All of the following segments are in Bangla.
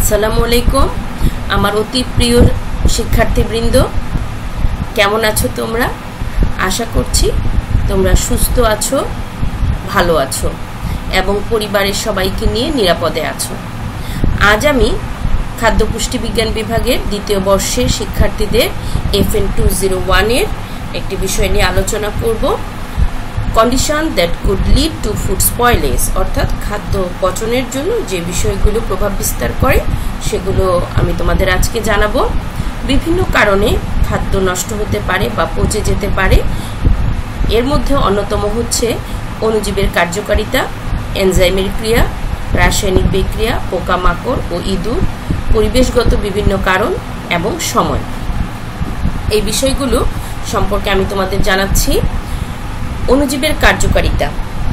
আসসালামু আলাইকুম আমার অতি প্রিয় শিক্ষার্থীবৃন্দ, কেমন আছো তোমরা? আশা করছি তোমরা সুস্থ আছো, ভালো আছো এবং পরিবারের সবাইকে নিয়ে নিরাপদে আছো। আজ আমি খাদ্য পুষ্টিবিজ্ঞান বিভাগের দ্বিতীয় বর্ষের শিক্ষার্থীদের FN 201 এর একটি বিষয় নিয়ে আলোচনা করব। Condition that could lead to food spoilage, অর্থাৎ খাদ্য পচনের জন্য যে বিষয়গুলো প্রভাব বিস্তার করে সেগুলো আমি তোমাদের আজকে জানাবো। বিভিন্ন কারণে খাদ্য নষ্ট হতে পারে বা পচে যেতে পারে। এর মধ্যে অন্যতম হচ্ছে অণুজীবের কার্যকারিতা, এনজাইমের ক্রিয়া, রাসায়নিক বিক্রিয়া, পোকামাকড় ও ইঁদুর, পরিবেশগত বিভিন্ন কারণ এবং সময়। এই বিষয়গুলো সম্পর্কে আমি তোমাদের জানাচ্ছি। অণুজীবের কার্যকারিতা।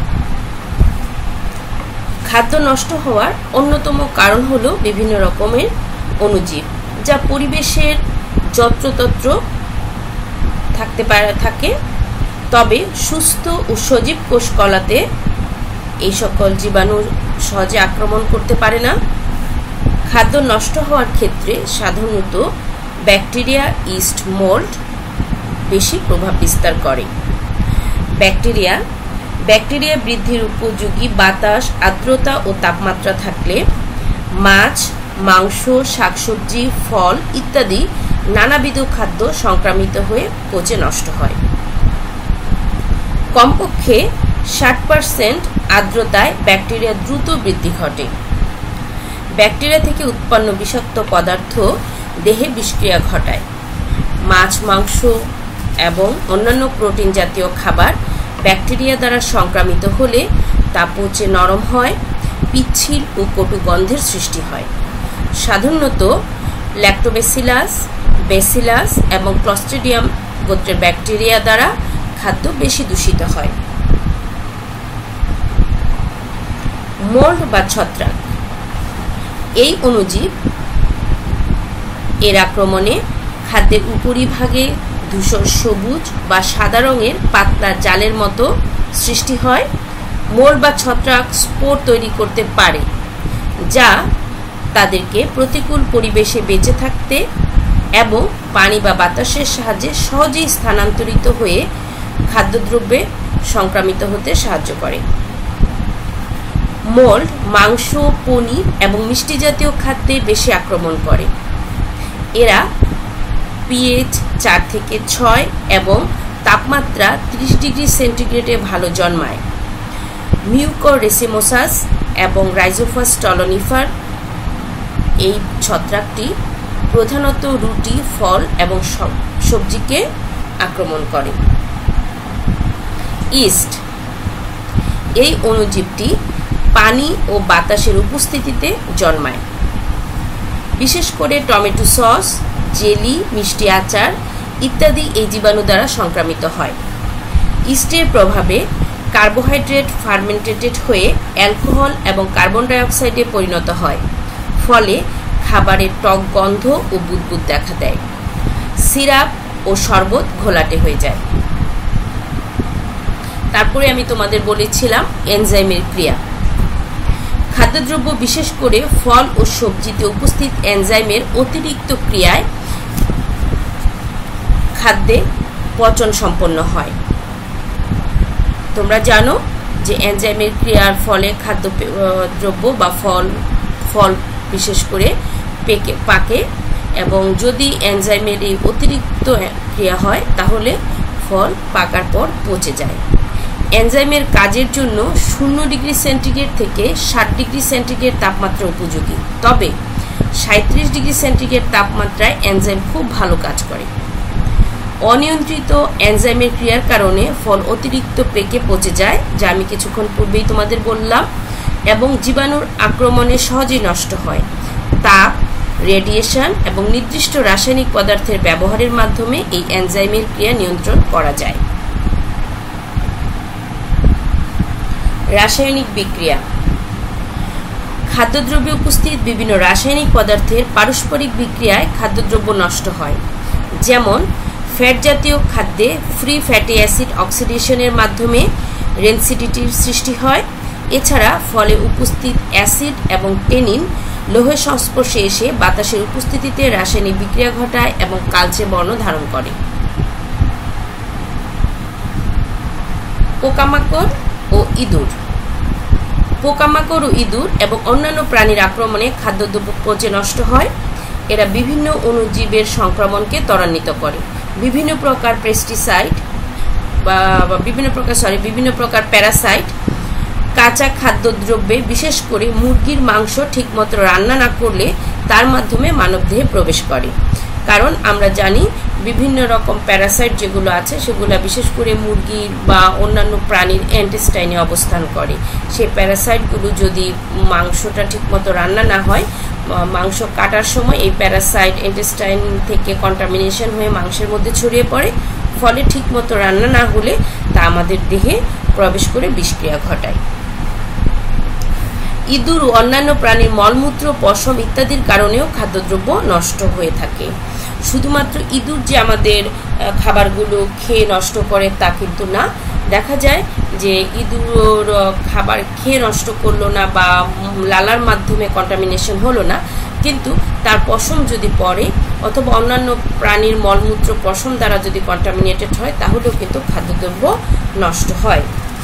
খাদ্য নষ্ট হওয়ার অন্যতম কারণ হলো বিভিন্ন রকমের অণুজীব, যা পরিবেশের যত্রতত্র থাকে। তবে সুস্থ ও সজীব কোষকলাতে এই সকল জীবাণু সহজে আক্রমণ করতে পারে না। খাদ্য নষ্ট হওয়ার ক্ষেত্রে সাধারণত ব্যাকটেরিয়া, ইস্ট, মোল্ড বেশি প্রভাব বিস্তার করে। ব্যাকটেরিয়া বৃদ্ধির উপযোগী বাতাস, আর্দ্রতা ও তাপমাত্রা থাকলে মাছ, মাংস, শাকসবজি, ফল ইত্যাদি নানাবিধ খাদ্য সংক্রামিত হয়ে পচে নষ্ট হয়। কমপক্ষে 60% আর্দ্রতায় ব্যাকটেরিয়া দ্রুত বৃদ্ধি ঘটে। ব্যাকটেরিয়া থেকে উৎপন্ন বিষাক্ত পদার্থ দেহে বিষক্রিয়া ঘটায়। মাছ, মাংস এবং অন্যান্য প্রোটিন জাতীয় খাবার ব্যাকটেরিয়া দ্বারা সংক্রামিত হলে তা পচে নরম হয়, পিচ্ছিল ও কটু গন্ধের সৃষ্টি হয়। সাধারণত ল্যাক্টোব্যাসিলাস, ব্যাসিলাস এবং ক্লস্ট্রিডিয়াম গোত্রের ব্যাকটেরিয়া দ্বারা খাদ্য বেশি দূষিত হয়। মোল্ড বা ছত্রাক, এই অণুজীব এর আক্রমণে খাদ্যের উপরিভাগে ধূসর সবুজ বা সাদা রঙের পাতলা জালের মতো সৃষ্টি হয়। মোল্ড বা ছত্রাক স্পোর তৈরি করতে পারে, যা তাদেরকে প্রতিকূল পরিবেশে বেঁচে থাকতে এবং পানি বা বাতাসের সাহায্যে সহজেই স্থানান্তরিত হয়ে খাদ্যদ্রব্যে সংক্রামিত হতে সাহায্য করে। মোল্ড মাংস, পনির এবং মিষ্টি জাতীয় খাদ্যে বেশি আক্রমণ করে। এরা pH 4 থেকে 6 এবং তাপমাত্রা 30 ডিগ্রি সেন্টিগ্রেডে ভালো জন্মায়। মিউকোরেসিমোসাস এবং রাইজোফাস টলোনিফার, এই ছত্রাকটি প্রধানত রুটি, ফল এবং সবজিকে আক্রমণ করে। ইস্ট, এই অণুজীবটি পানি ও বাতাসের উপস্থিতিতে জন্মায়। বিশেষ করে টমেটো সস, জেলি, মিষ্টি আচার ইত্যাদি এই জীবাণু দ্বারা সংক্রামিত হয়। ইস্টের প্রভাবে কার্বোহাইড্রেট ফার্মেন্টেড হয়ে অ্যালকোহল এবং কার্বন ডাইঅক্সাইডে পরিণত হয়, ফলে খাবারের টক গন্ধ ও বুদবুদ দেখা দেয়। সিরাপ ও শরবত ঘোলাটে হয়ে যায়। তারপরে আমি তোমাদের বলেছিলাম এনজাইমের ক্রিয়া। খাদ্যদ্রব্য, বিশেষ করে ফল ও সবজিতে উপস্থিত এনজাইমের অতিরিক্ত ক্রিয়ায় খাদ্যে পচন সম্পন্ন হয়। তোমরা জানো যে এনজাইমের ক্রিয়ার ফলে খাদ্যদ্রব্য বা ফল বিশেষ করে পাকে, এবং যদি এনজাইমের এই অতিরিক্ত ক্রিয়া হয় তাহলে ফল পাকার পর পচে যায়। এনজাইমের কাজের জন্য 0 ডিগ্রি সেন্টিগ্রেড থেকে 60 ডিগ্রি সেন্টিগ্রেড তাপমাত্রা উপযোগী। তবে 37 ডিগ্রি সেন্টিগ্রেড তাপমাত্রায় এনজাইম খুব ভালো কাজ করে। অনিয়ন্ত্রিত এনজাইমের ক্রিয়ার কারণে ফল অতিরিক্ত পেকে পচে যায়, যা আমি কিছুক্ষণ পূর্বেই তোমাদের বললাম, এবং জীবাণুর আক্রমণে সহজেই নষ্ট হয়। তাপ, রেডিয়েশন এবং নির্দিষ্ট রাসায়নিক পদার্থের ব্যবহারের মাধ্যমে এই এনজাইমের ক্রিয়া নিয়ন্ত্রণ করা যায়। রাসায়নিক বিক্রিয়া। খাদ্যদ্রব্যে উপস্থিত বিভিন্ন রাসায়নিক পদার্থের পারস্পরিক বিক্রিয়ায় খাদ্যদ্রব্য নষ্ট হয়। যেমন ফ্যাট জাতীয় খাদ্যে ফ্রি ফ্যাটি অ্যাসিড অক্সিডেশনের মাধ্যমে রেনসিডিটির সৃষ্টি হয়। এছাড়া ফলে উপস্থিত অ্যাসিড এবং টেনিন লোহের সংস্পর্শে এসে বাতাসের উপস্থিতিতে রাসায়নিক বিক্রিয়া ঘটায় এবং কালচে বর্ণ ধারণ করে। পোকামাকড় ও ইঁদুর। পোকামাকড় ও ইঁদুর এবং অন্যান্য প্রাণীর আক্রমণে খাদ্যদ্রব্য পচে নষ্ট হয়। এরা বিভিন্ন অণুজীবের সংক্রমণকে ত্বরান্বিত করে। বিভিন্ন প্রকার পেস্টিসাইড বিভিন্ন প্রকার প্যারাসাইট কাঁচা খাদ্যদ্রব্যে, বিশেষ করে মুরগির মাংস ঠিকমতো রান্না না করলে তার মাধ্যমে মানবদেহে প্রবেশ করে। কারণ আমরা জানি বিভিন্ন রকম প্যারাসাইট যেগুলো আছে সেগুলো বিশেষ করে মুরগির বা অন্যান্য প্রাণীর ইন্টেস্টাইনে অবস্থান করে। সেই প্যারাসাইটগুলো যদি মাংসটা ঠিকমতো রান্না না হয়, মাংস কাটার সময় এই প্যারাসাইট ইন্টেস্টাইন থেকে কন্টামিনেশন হয়ে মাংসের মধ্যে ছড়িয়ে পড়ে, ফলে ঠিকমতো রান্না না হলে তা আমাদের দেহে প্রবেশ করে বিষক্রিয়া ঘটায়। ইঁদুর ও অন্যান্য প্রাণীর মলমূত্র, পশম ইত্যাদির কারণেও খাদ্যদ্রব্য নষ্ট হয়ে থাকে। শুধুমাত্র ইঁদুর যে আমাদের খাবারগুলো খেয়ে নষ্ট করে তা কিন্তু না। দেখা যায় যে ইঁদুর খাবার খেয়ে নষ্ট করলো না বা লালার মাধ্যমে কন্টামিনেশন হলো না, কিন্তু তার পশম যদি পড়ে অথবা অন্যান্য প্রাণীর মলমূত্র পশম দ্বারা যদি কন্টামিনেটেড হয় তাহলেও কিন্তু খাদ্যদ্রব্য নষ্ট হয়।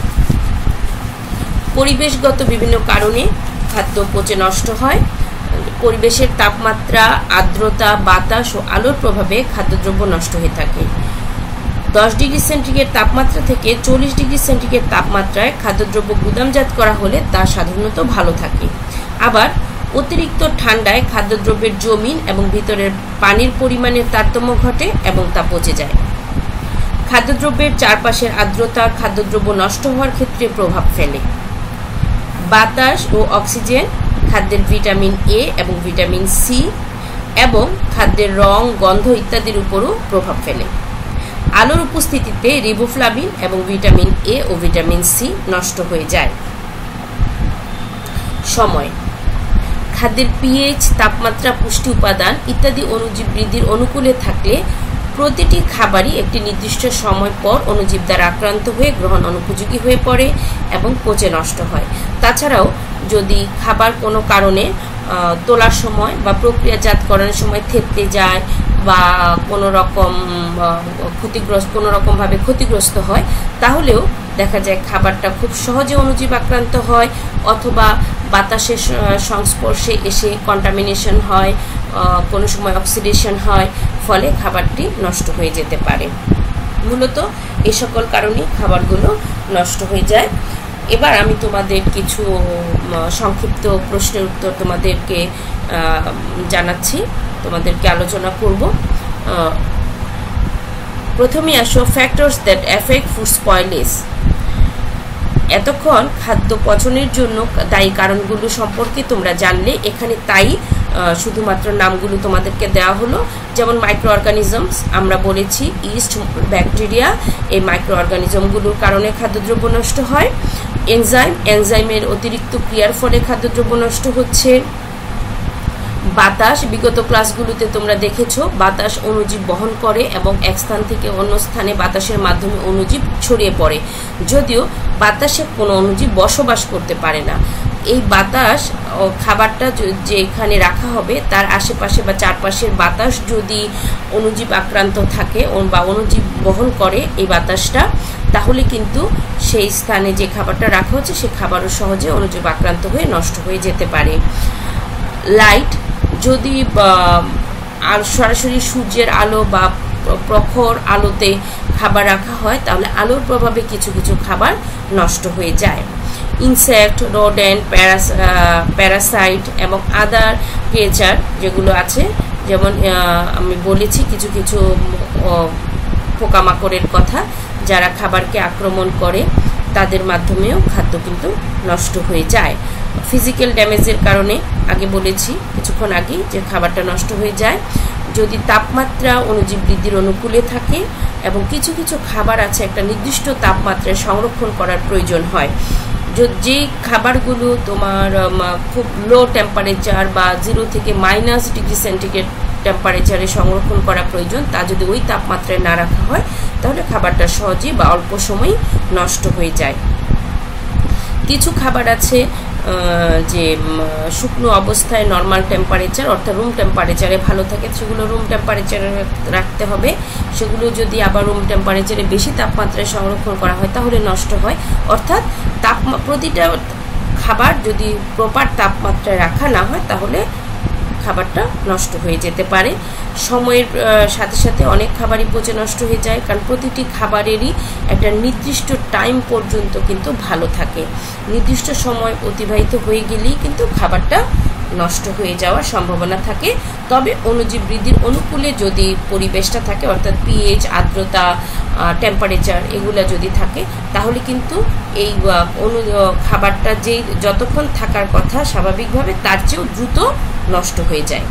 পরিবেশগত বিভিন্ন কারণে খাদ্য পচে নষ্ট হয়। পরিবেশের তাপমাত্রা, আর্দ্রতা, বাতাস ও আলোর প্রভাবে খাদ্যদ্রব্য নষ্ট হয়ে থাকে। 10 ডিগ্রি সেন্টিগ্রেড তাপমাত্রা থেকে 40 ডিগ্রি সেন্টিগ্রেড তাপমাত্রায় খাদ্যদ্রব্য গুদামজাত করা হলে তা সাধারণত ভালো থাকে। আবার অতিরিক্ত ঠান্ডায় খাদ্যদ্রব্যের জমিন এবং ভিতরের পানির পরিমাণের তারতম্য ঘটে এবং তা পচে যায়। খাদ্যদ্রব্যের চারপাশের আর্দ্রতা খাদ্যদ্রব্য নষ্ট হওয়ার ক্ষেত্রে প্রভাব ফেলে। বাতাস ও অক্সিজেন খাদ্যের ভিটামিন এ এবং ভিটামিন সি এবং খাদ্যের রং, গন্ধ ইত্যাদির উপরও প্রভাব ফেলে। আলোর উপস্থিতিতে রিবোফ্লাভিন এবং ভিটামিন এ ও ভিটামিন সি নষ্ট হয়ে যায়। সময়, খাদ্যের পিএইচ, তাপমাত্রা, পুষ্টি উপাদান ইত্যাদি অণুজীব বৃদ্ধির অনুকূলে থাকলে প্রতিটি খাবারই একটি নির্দিষ্ট সময় পর অণুজীব দ্বারা আক্রান্ত হয়ে গ্রহণ অনুপযোগী হয়ে পড়ে এবং পচে নষ্ট হয়। তাছাড়াও যদি খাবার কোনো কারণে তোলার সময় বা প্রক্রিয়াজাতকরণের সময় থেতলে যায় বা কোনো রকমভাবে ক্ষতিগ্রস্ত হয়, তাহলেও দেখা যায় খাবারটা খুব সহজে অণুজীব আক্রান্ত হয় অথবা বাতাসের সংস্পর্শে এসে কন্টামিনেশন হয়, কোনো সময় অক্সিডেশন হয়, ফলে খাবারটি নষ্ট হয়ে যেতে পারে। মূলত এই সকল কারণেই খাবারগুলো নষ্ট হয়ে যায়। এবার আমি তোমাদের কিছু সংক্ষিপ্ত প্রশ্নের উত্তর তোমাদেরকে জানাচ্ছি, তোমাদেরকে আলোচনা করব। প্রথমে আসো, factors that affect food spoilage. এতক্ষণ খাদ্য পচনের জন্য দায়ী কারণগুলো সম্পর্কে তোমরা জানলে। এখানে তাই শুধুমাত্র নামগুলো তোমাদেরকে দেওয়া হলো। যেমন মাইক্রো অর্গানিজমস আমরা বলেছি, ইস্ট, ব্যাকটেরিয়া, এই মাইক্রো অর্গানিজমগুলোর কারণে খাদ্যদ্রব্য নষ্ট হয়। এনজাইমের অতিরিক্ত ক্রিয়ার ফলে খাদ্যদ্রব্য নষ্ট হচ্ছে। বাতাস, বিগত ক্লাসগুলোতে তোমরা দেখেছো বাতাস অণুজীব বহন করে এবং এক স্থান থেকে অন্য স্থানে বাতাসের মাধ্যমে অণুজীব ছড়িয়ে পড়ে, যদিও বাতাসে কোনো অণুজীব বসবাস করতে পারে না। এই বাতাস খাবারটা যেখানে রাখা হবে তার আশেপাশে বা চারপাশের বাতাস যদি অণুজীব আক্রান্ত থাকে বা অণুজীব বহন করে এই বাতাসটা, তাহলে কিন্তু সেই স্থানে যে খাবারটা রাখা হচ্ছে সে খাবারও সহজে অণুজীব আক্রান্ত হয়ে নষ্ট হয়ে যেতে পারে। লাইট, যদি সরাসরি সূর্যের আলো বা প্রখর আলোতে খাবার রাখা হয় তাহলে আলোর প্রভাবে কিছু কিছু খাবার নষ্ট হয়ে যায়। ইনসেক্ট, রোডেন্ট, প্যারাসাইট এবং আদার ক্রিয়েচার যেগুলো আছে, যেমন আমি বলেছি কিছু কিছু পোকামাকড়ের কথা, যারা খাবারকে আক্রমণ করে তাদের মাধ্যমেও খাদ্য কিন্তু নষ্ট হয়ে যায়। ফিজিক্যাল ড্যামেজের কারণে আগে বলেছি কিছুক্ষণ আগে যে খাবারটা নষ্ট হয়ে যায় যদি তাপমাত্রা অণুজীব বৃদ্ধির অনুকূলে থাকে এবং কিছু কিছু খাবার আছে একটা নির্দিষ্ট তাপমাত্রায় সংরক্ষণ করার প্রয়োজন হয়। যে খাবারগুলো তোমার খুব লো টেম্পারেচার বা 0 থেকে -ডিগ্রি সেন্টিগ্রেড টেম্পারেচারে সংরক্ষণ করা প্রয়োজন, তা যদি ওই তাপমাত্রায় না রাখা হয় তাহলে খাবারটা সহজেই বা অল্প সময় নষ্ট হয়ে যায়। কিছু খাবার আছে যে শুকনো অবস্থায় নর্মাল টেম্পারেচার অর্থাৎ রুম টেম্পারেচারে ভালো থাকে সেগুলো রুম টেম্পারেচারে রাখতে হবে। সেগুলো যদি আবার রুম টেম্পারেচারে বেশি তাপমাত্রায় সংরক্ষণ করা হয় তাহলে নষ্ট হয়। অর্থাৎ প্রতিটা খাবার যদি প্রপার তাপমাত্রায় রাখা না হয় তাহলে খাবারটা নষ্ট হয়ে যেতে পারে। সময়ের সাথে সাথে অনেক খাবারই পচে নষ্ট হয়ে যায়, কারণ প্রতিটি খাবারেরই একটা নির্দিষ্ট টাইম পর্যন্ত কিন্তু ভালো থাকে। নির্দিষ্ট সময় অতিবাহিত হয়ে গেলেই কিন্তু খাবারটা নষ্ট হয়ে যাওয়ার সম্ভাবনা থাকে। তবে অণুজীব বৃদ্ধির অনুকূলে যদি পরিবেশটা থাকে অর্থাৎ পিএইচ, আর্দ্রতা, টেম্পারেচার এগুলা যদি থাকে তাহলে কিন্তু এই খাবারটা যেই যতক্ষণ থাকার কথা স্বাভাবিকভাবে তার চেয়েও দ্রুত নষ্ট হয়ে যায়।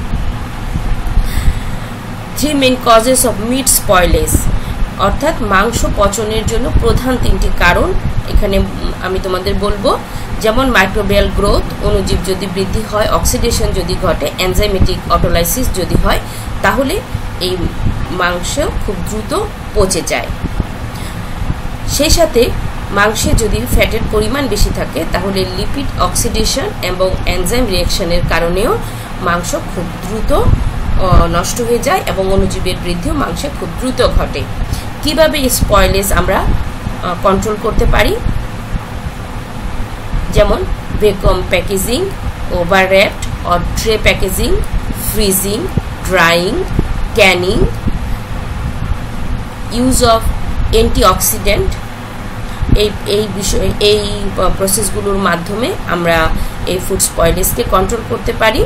3 main causes of meat spoilage, অর্থাৎ মাংস পচনের জন্য প্রধান 3টি কারণ এখানে আমি তোমাদের বলবো। যেমন মাইক্রোবিয়াল গ্রোথ, অণুজীব যদি বৃদ্ধি হয়, অক্সিডেশন যদি ঘটে, এনজাইমেটিক অটোলাইসিস যদি হয় তাহলে এই মাংস খুব দ্রুত পচে যায়। সেই সাথে মাংসে যদি ফ্যাটের পরিমাণ বেশি থাকে তাহলে লিপিড অক্সিডেশন এবং এনজাইম রিঅ্যাকশনের কারণেও মাংস খুব দ্রুত নষ্ট হয়ে যায় এবং অণুজীবের বৃদ্ধিও মাংসে খুব দ্রুত ঘটে। কিভাবে স্পয়েলেজ আমরা কন্ট্রোল করতে পারি? যেমন vacuum packaging, over wrapped or tray packaging, freezing, drying, canning, use of antioxidant, এই প্রসেসগুলোর মাধ্যমে আমরা এই ফুড স্পয়েলেজকে কন্ট্রোল করতে পারি।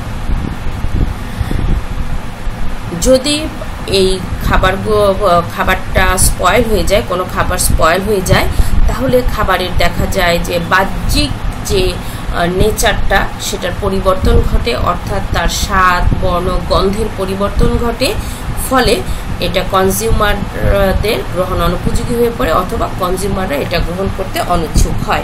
যদি এই খাবারটা স্পয়েল হয়ে যায়, কোনো খাবার স্পয়েল হয়ে যায় তাহলে খাবারের দেখা যায় যে বাহ্যিক যে নেচারটা সেটার পরিবর্তন ঘটে, অর্থাৎ তার স্বাদ, বর্ণ, গন্ধের পরিবর্তন ঘটে। ফলে এটা কনজিউমারদের গ্রহণ অনুপযোগী হয়ে পড়ে অথবা কনজিউমাররা এটা গ্রহণ করতে অনিচ্ছুক হয়।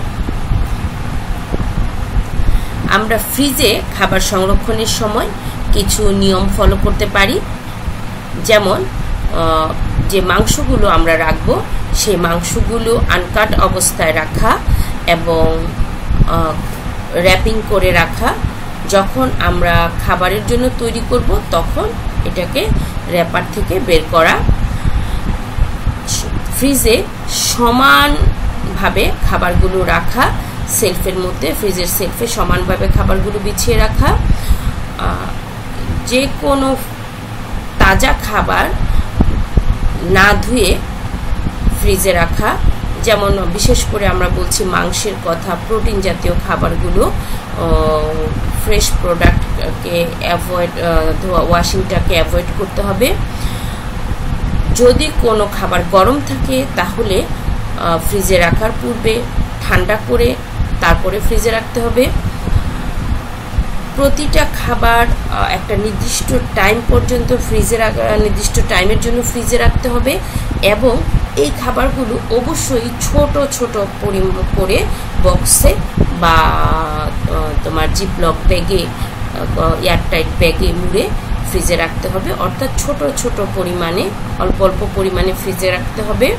আমরা ফ্রিজে খাবার সংরক্ষণের সময় কিছু নিয়ম ফলো করতে পারি। যেমন যে মাংসগুলো আমরা রাখবো সেই মাংসগুলো আনকাট অবস্থায় রাখা এবং র্যাপিং করে রাখা। যখন আমরা খাবারের জন্য তৈরি করব তখন এটাকে র্যাপার থেকে বের করা। ফ্রিজে সমানভাবে খাবারগুলো রাখা, সেলফের মধ্যে ফ্রিজের সেলফে সমানভাবে খাবারগুলো বিছিয়ে রাখা। যে কোনো তাজা খাবার না ধুয়ে ফ্রিজে রাখা, যেমন বিশেষ করে আমরা বলছি মাংসের কথা, প্রোটিন জাতীয় খাবারগুলো ফ্রেশ প্রোডাক্টকে অ্যাভয়েড, ওয়াশিংটাকে অ্যাভয়েড করতে হবে। যদি কোনো খাবার গরম থাকে তাহলে ফ্রিজে রাখার পূর্বে ঠান্ডা করে তারপরে ফ্রিজে রাখতে হবে। প্রতিটা খাবার একটা নির্দিষ্ট টাইম পর্যন্ত নির্দিষ্ট টাইমের জন্য ফ্রিজে রাখতে হবে এবং এই খাবারগুলো অবশ্যই ছোট ছোট পরিমাণ করে বক্সে বা তোমার জিপলক ব্যাগে, এয়ারটাইট ব্যাগে মুড়ে ফ্রিজে রাখতে হবে। অর্থাৎ ছোট ছোট পরিমাণে, অল্প অল্প পরিমাণে ফ্রিজে রাখতে হবে।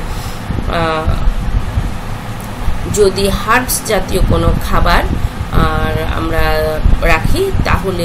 যদি হার্বস জাতীয় কোনো খাবার আমরা রাখি তাহলে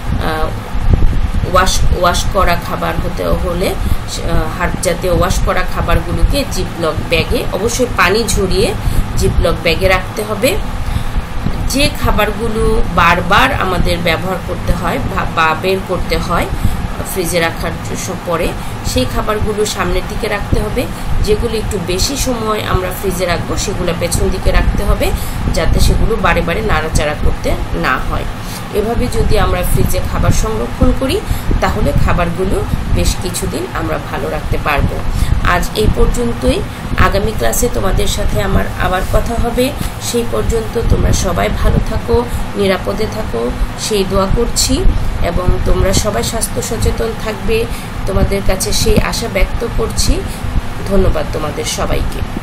ওয়াশ করা খাবার হতে হলে হার্ব জাতীয় ওয়াশ করা খাবারগুলোকে জিপলক ব্যাগে, অবশ্যই পানি ঝরিয়ে জিপলক ব্যাগে রাখতে হবে। যে খাবারগুলো বারবার আমাদের ব্যবহার করতে হয় বা বের করতে হয় ফ্রিজে রাখার পরে সেই খাবারগুলো সামনের দিকে রাখতে হবে। যেগুলো একটু বেশি সময় আমরা ফ্রিজে রাখবো সেগুলো পেছন দিকে রাখতে হবে যাতে সেগুলো বারে বারে নাড়াচাড়া করতে না হয়। এভাবে যদি আমরা ফ্রিজে খাবার সংরক্ষণ করি তাহলে খাবারগুলো বেশ কিছুদিন আমরা ভালো রাখতে পারবো। আজ এই পর্যন্তই। আগামী ক্লাসে তোমাদের সাথে আমার আবার কথা হবে। সেই পর্যন্ত তোমরা সবাই ভালো থাকো, নিরাপদে থাকো সেই দোয়া করছি এবং তোমরা সবাই স্বাস্থ্য সচেতন থাকবে তোমাদের কাছে সেই আশা ব্যক্ত করছি। ধন্যবাদ তোমাদের সবাইকে।